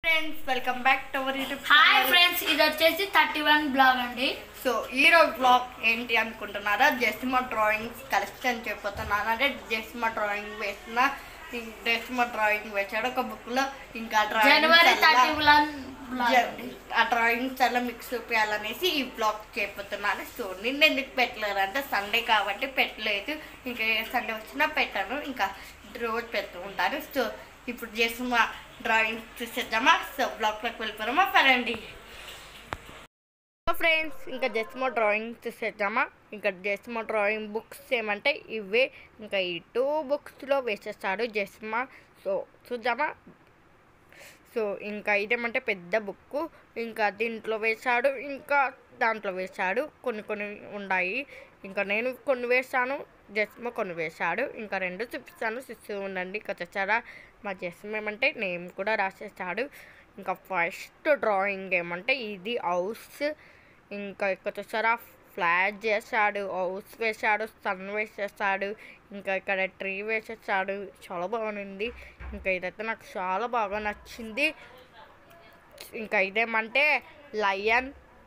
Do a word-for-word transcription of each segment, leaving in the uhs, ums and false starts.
Friends welcome back to our YouTube hi friends, ఇది వచ్చేసి thirty one blog అండి. So ఈ రోజు బ్లాగ్ ఏంటి అనుకుంటున్నారా? జస్టిమా డ్రాయింగ్స్ కలెక్షన్ చెప్పబోతున్నాను. అంటే జస్టిమా డ్రాయింగ్ వేసిన జస్టిమా డ్రాయింగ్ వేసాడు ఒక బుక్ లో. ఇంకా జనవరి థర్టీ వన్ ఆ డ్రాయింగ్స్ అలా మీకు చూపించాలనేసి ఈ బ్లాగ్ చెప్పబోతున్నాను. సో నిన్న ఎందుకు పెట్టలేదు అంటే సండే కాబట్టి పెట్టలేదు. ఇంకా సండే వచ్చినా పెట్టాను, ఇంకా రోజు పెడుతూ ఉంటాను. సో ఇప్పుడు జస్టిమా డ్రాయింగ్ చూసేద్దామా? సో బ్లాగ్లోకి వెళ్ళిపోదామా? పరండి ఫ్రెండ్స్, ఇంకా జస్టిమా డ్రాయింగ్ చూసేద్దామా? ఇంకా జస్టిమా డ్రాయింగ్ బుక్స్ ఏమంటే ఇవే. ఇంకా ఈ టూ బుక్స్లో వేసేస్తాడు జస్టిమా. సో చూద్దామా? సో ఇంకా ఇదేమంటే పెద్ద బుక్. ఇంకా దీంట్లో వేశాడు, ఇంకా దాంట్లో వేశాడు. కొన్ని కొన్ని ఉన్నాయి. ఇంకా నేను కొన్ని వేసాను, జస్టిమా కొన్ని వేశాడు. ఇంకా రెండు చూపిస్తాను, చూస్తూ ఉండండి. ఇంకా తెచ్చారా మా జస్టిమా ఏమంటే నేమ్ కూడా రాసేస్తాడు. ఇంకా ఫస్ట్ డ్రాయింగ్ ఏమంటే ఇది హౌస్. ఇంకా ఇక్కడ చూసారా ఫ్లాగ్ చేశాడు, హౌస్ వేశాడు, సన్ వేసేస్తాడు. ఇంకా ఇక్కడ ట్రీ వేసేస్తాడు. చాలా బాగుంది. ఇంకా ఇదైతే నాకు చాలా బాగా నచ్చింది. ఇంకా ఇదేమంటే లయన్,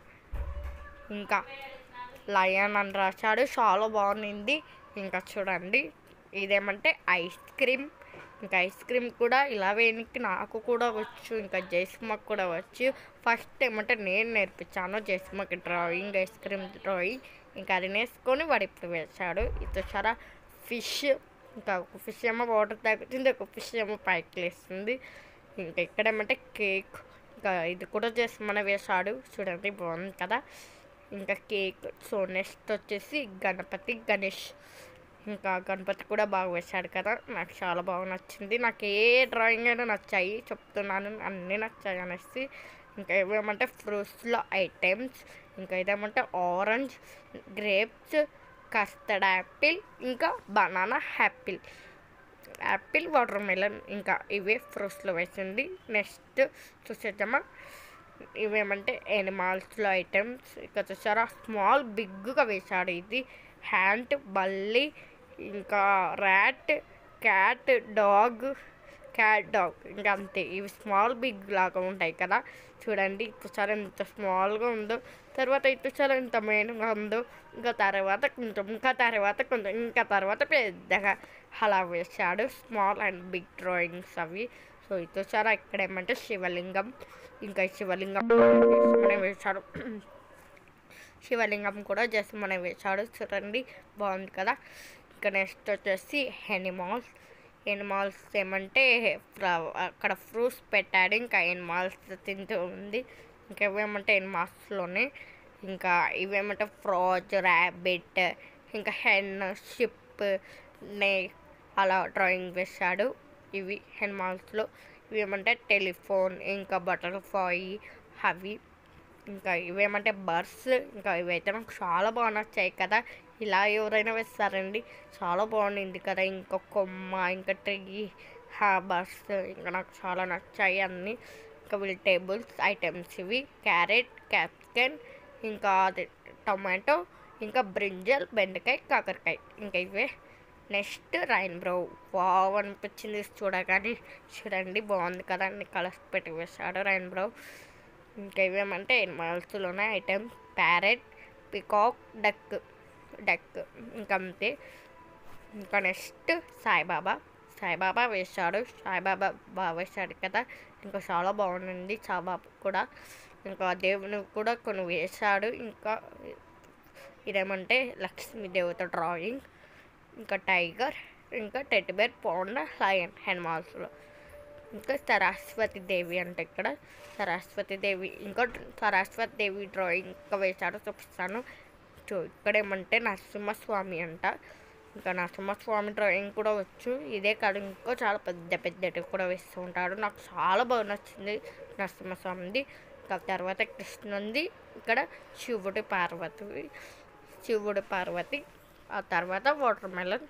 ఇంకా లయన్ అని రాశాడు. చాలా బాగుంది. ఇంకా చూడండి ఇదేమంటే ఐస్ క్రీమ్. ఇంకా ఐస్ క్రీమ్ కూడా ఇలా వేయడానికి నాకు కూడా వచ్చు, ఇంకా జస్టిమాకి కూడా వచ్చు. ఫస్ట్ ఏమంటే నేను నేర్పించాను జస్టిమాకి డ్రాయింగ్, ఐస్ క్రీమ్ డ్రాయింగ్. ఇంకా అది నేర్చుకొని వాడు ఇప్పుడు వేశాడు. ఇది చాలా ఫిష్. ఇంకా ఒక ఫిష్ ఏమో వాటర్ తాగుతుంది, ఒక ఫిష్ ఏమో పైకి లేస్తుంది. ఇంకా ఇక్కడ ఏమంటే కేక్. ఇంకా ఇది కూడా జస్టిమా వేశాడు. చూడండి బాగుంది కదా. ఇంకా కేక్. సో నెక్స్ట్ వచ్చేసి గణపతి, గణేష్. ఇంకా గణపతి కూడా బాగా వేశాడు కదా, నాకు చాలా బాగా నచ్చింది. నాకు ఏ డ్రాయింగ్ అయినా నచ్చాయి, చెప్తున్నాను అన్నీ నచ్చాయి అనేసి. ఇంకా ఏమేమంటే ఫ్రూట్స్లో ఐటమ్స్. ఇంకా ఇదేమంటే ఆరెంజ్, గ్రేప్స్, కస్టర్డ్ యాపిల్, ఇంకా banana apple, apple, watermelon. ఇంకా ఇవే ఫ్రూట్స్లో వేసింది. నెక్స్ట్ చూసేద్దామా? ఇవేమంటే ఎనిమల్స్లో ఐటమ్స్. ఇంకా చూసారా స్మాల్ బిగ్గా వేశాడు. ఇది హ్యాండ్, బల్లి, ఇంకా rat, cat, dog, cat dog. ఇంకా అంతే. ఇవి స్మాల్ బిగ్ లాగా ఉంటాయి కదా. చూడండి చూసారా ఎంత స్మాల్గా ఉందో. తర్వాత చూసారా ఎంత మెయిన్గా ఉందో. ఇంకా తర్వాత కొంచెం, ఇంకా తర్వాత కొంచెం, ఇంకా తర్వాత పెద్దగా అలా వేశాడు. స్మాల్ అండ్ బిగ్ డ్రాయింగ్స్ అవి. సో ఇది చూసారా ఇక్కడ ఏమంటే శివలింగం. ఇంకా శివలింగం మనం వేశాడు. శివలింగం కూడా జస్టిమా వేశాడు. చూడండి బాగుంది కదా. ఇంకా నెక్స్ట్ వచ్చేసి ఎనిమల్స్. ఎనిమల్స్ ఏమంటే అక్కడ ఫ్రూట్స్ పెట్టాడు. ఇంకా ఎనిమల్స్ తింటూ ఉంది. ఇంకా ఇవేమంటే ఎనిమల్స్లోనే. ఇంకా ఇవేమంటే ఫ్రాజ్, ర్యాబిట్, ఇంకా హెన్, షిప్, నే అలా డ్రాయింగ్ వేశాడు. ఇవి ఎనిమల్స్లో. ఇవేమంటే టెలిఫోన్, ఇంకా బటర్ఫ్లై అవి. ఇంకా ఇవేమంటే బర్డ్స్. ఇంకా ఇవైతే నాకు చాలా బాగా నచ్చాయి కదా. ఇలా ఎవరైనా వేస్తారండి, చాలా బాగుండింది కదా. ఇంకా కొమ్మ, ఇంకా ట్రీ, హా బర్డ్స్ ఇంకా నాకు చాలా నచ్చాయి అన్నీ. ఇంకా వెజిటేబుల్స్ ఐటమ్స్ ఇవి క్యారెట్, క్యాప్సికన్, ఇంకా అది టొమాటో, ఇంకా బ్రింజల్, బెండకాయ, కాకరకాయ. ఇంకా ఇవే. నెక్స్ట్ రైన్బ్రో. వావ్ అనిపించింది చూడగానే. చూడండి బాగుంది కదా, అన్ని కలర్స్ పెట్టి వేశాడు రైన్బ్రో. ఇంకా ఇవేమంటే ఎనిమల్స్లోనే items parrot, peacock, duck duck ఇంకా అంతే. ఇంకా నెక్స్ట్ సాయిబాబా. సాయిబాబా వేశాడు. సాయిబాబా బాగా వేశాడు కదా. ఇంకా చాలా బాగుంది సాయిబాబా కూడా. ఇంకా దేవుని కూడా కొన్ని వేశాడు. ఇంకా ఇదేమంటే లక్ష్మీ దేవత డ్రాయింగ్. ఇంకా టైగర్, ఇంకా టెడ్డీ బేర్, పాండా, లయన్ ఎనిమల్స్లో. ఇంకా సరస్వతి దేవి అంటే ఇక్కడ సరస్వతి దేవి. ఇంకా సరస్వతి దేవి డ్రాయింగ్ ఇంకా వేశాడు, చూపిస్తాను. సో ఇక్కడ ఏమంటే నరసింహస్వామి అంట. ఇంకా నరసింహస్వామి డ్రాయింగ్ కూడా వచ్చు. ఇదే కాదు ఇంకో చాలా పెద్ద పెద్దటి కూడా వేస్తూ ఉంటాడు. నాకు చాలా బాగా నచ్చింది నరసింహస్వామిది. ఇంకా తర్వాత కృష్ణుంది. ఇక్కడ శివుడి, పార్వతి, శివుడు, పార్వతి. ఆ తర్వాత వాటర్ మెలన్.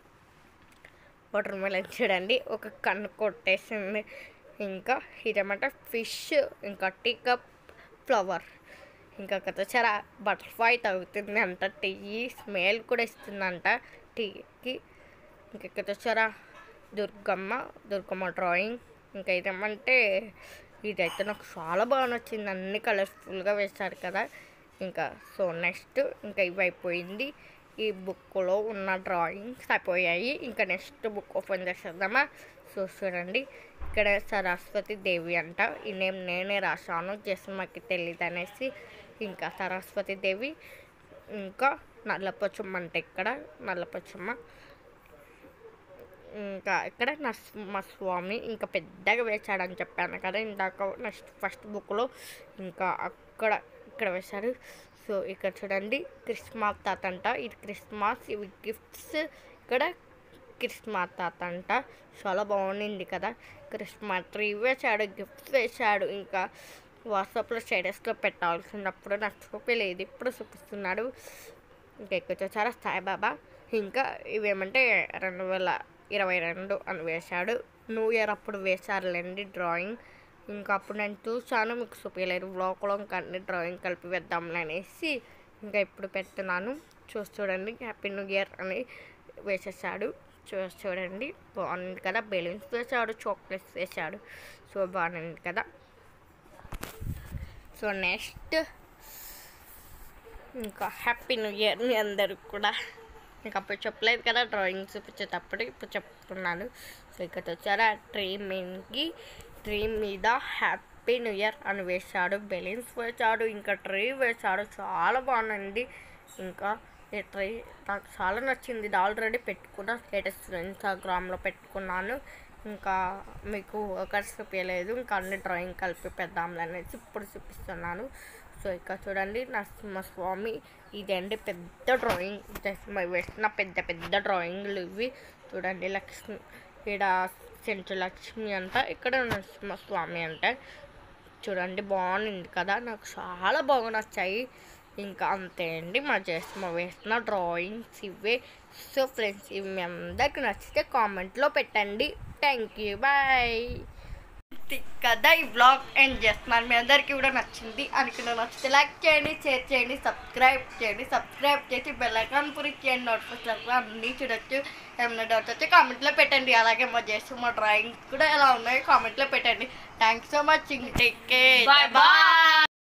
వాటర్ మెలన్ చూడండి ఒక కన్ను కొట్టేసింది. ఇంకా ఇదేమంటే ఫిష్, ఇంకా టీ కప్, ఫ్లవర్. ఇంకా కదా చాలా బటర్ఫ్లై తాగుతుంది అంట. టీ స్మెల్ కూడా ఇస్తుందంట టీకి. ఇంకా కదా చాలా దుర్గమ్మ, దుర్గమ్మ డ్రాయింగ్. ఇంకా ఇదేమంటే ఇదైతే నాకు చాలా బాగా నచ్చింది, అన్ని కలర్ఫుల్గా వేశాడు కదా. ఇంకా సో నెక్స్ట్ ఇంకా ఇవి అయిపోయింది, ఈ బుక్లో ఉన్న డ్రాయింగ్స్ అయిపోయాయి. ఇంకా నెక్స్ట్ బుక్ ఓపెన్ చేసేద్దామా. సో చూడండి, ఇక్కడ సరస్వతి దేవి అంట, ఈ నేమ్ నేనే రాశాను, జస్మకి తెలియదు అనేసి. ఇంకా సరస్వతి దేవి, ఇంకా నల్లపచ్చమ్మ అంటే ఇక్కడ నల్లపచ్చమ్మ, ఇంకా ఇక్కడ నరసింహస్వామి ఇంకా పెద్దగా వేశాడని చెప్పాను కదా ఇందాక నెక్స్ట్ ఫస్ట్ బుక్లో. ఇంకా అక్కడ ఇక్కడ వేశారు. సో ఇక్కడ చూడండి, క్రిస్మస్ తాత అంట, ఇది క్రిస్మస్, ఇవి గిఫ్ట్స్. ఇక్కడ క్రిస్మస్ తాత అంట, చాలా బాగుంది కదా. క్రిస్మస్ ట్రీ వేశాడు, గిఫ్ట్స్ వేశాడు. ఇంకా వాట్సాప్లో స్టేటస్లో పెట్టాల్సినప్పుడు నాకు చూపించలేదు, ఇప్పుడు చూపిస్తున్నాడు. ఇంకా ఇక్కడ చూసారా సాయిబాబా. ఇంకా ఇవేమంటే రెండు వేల ఇరవై రెండు అని వేశాడు, న్యూ ఇయర్ అప్పుడు వేశారులేండి డ్రాయింగ్. ఇంకా అప్పుడు నేను చూసాను, మీకు చూపించలేదు బ్లాగ్లో, ఇంకా అన్ని డ్రాయింగ్ కలిపి వేద్దాంలే అనేసి ఇంకా ఇప్పుడు పెడుతున్నాను. చూసి చూడండి, హ్యాపీ న్యూ ఇయర్ అని వేసేసాడు. చూసి చూడండి, బాగుంది కదా. బెలూన్స్ వేసాడు, చాక్లెట్స్ వేసాడు, సో బాగుంది కదా. సో నెక్స్ట్ ఇంకా హ్యాపీ న్యూ ఇయర్ మీ అందరికి కూడా. ఇంకా అప్పుడు చెప్పలేదు కదా డ్రాయింగ్ చూపించేటప్పుడు, ఇప్పుడు చెప్తున్నాను. సో ఇక్కడ వచ్చారా, ట్రీ మీన్కి ట్రీ మీద హ్యాపీ న్యూ ఇయర్ అని వేశాడు, బెలూన్స్ వేశాడు, ఇంకా ట్రీ వేశాడు, చాలా బాగుంది. ఇంకా ఈ ట్రీ నాకు చాలా నచ్చింది, ఇది ఆల్రెడీ పెట్టుకున్న స్టేటస్ ఇన్స్టాగ్రామ్లో పెట్టుకున్నాను. ఇంకా మీకు ఒకటి చూపించలేదు, ఇంకా అన్ని డ్రాయింగ్ కలిపి పెద్దాంలే అనేసి ఇప్పుడు చూపిస్తున్నాను. సో ఇక్కడ చూడండి, నరసింహస్వామి, ఇదండి పెద్ద డ్రాయింగ్, వేసిన పెద్ద పెద్ద డ్రాయింగ్లు ఇవి. చూడండి, లక్ష్మి ఇక్కడ సెంటు లక్ష్మి అంట, ఇక్కడ నరసింహస్వామి అంట. చూడండి బాగుంది కదా, నాకు చాలా బాగా నచ్చాయి. ఇంకా అంతే అండి మా జయసింహ వేసిన డ్రాయింగ్స్ ఇవే. సో ఫ్రెండ్స్, ఇవి మీ అందరికి నచ్చితే కామెంట్లో పెట్టండి. Thank you, bye. కదా ఈ బ్లాగ్ ఎండ్ చేస్తున్నాను, మీ అందరికీ కూడా నచ్చింది అనుకున్నా. నచ్చితే లైక్ చేయండి, షేర్ చేయండి, సబ్స్క్రైబ్ చేయండి. సబ్స్క్రైబ్ చేసి బెల్ ఐకాన్ పురిచ్ చేయండి, నోటిఫికేషన్ అన్నీ చూడొచ్చు. ఏమైనా డౌట్స్ వచ్చి కామెంట్లో పెట్టండి. అలాగే మా చేసి మా డ్రాయింగ్స్ కూడా ఎలా ఉన్నాయో కామెంట్లో పెట్టండి. Thanks so much, take care, bye bye.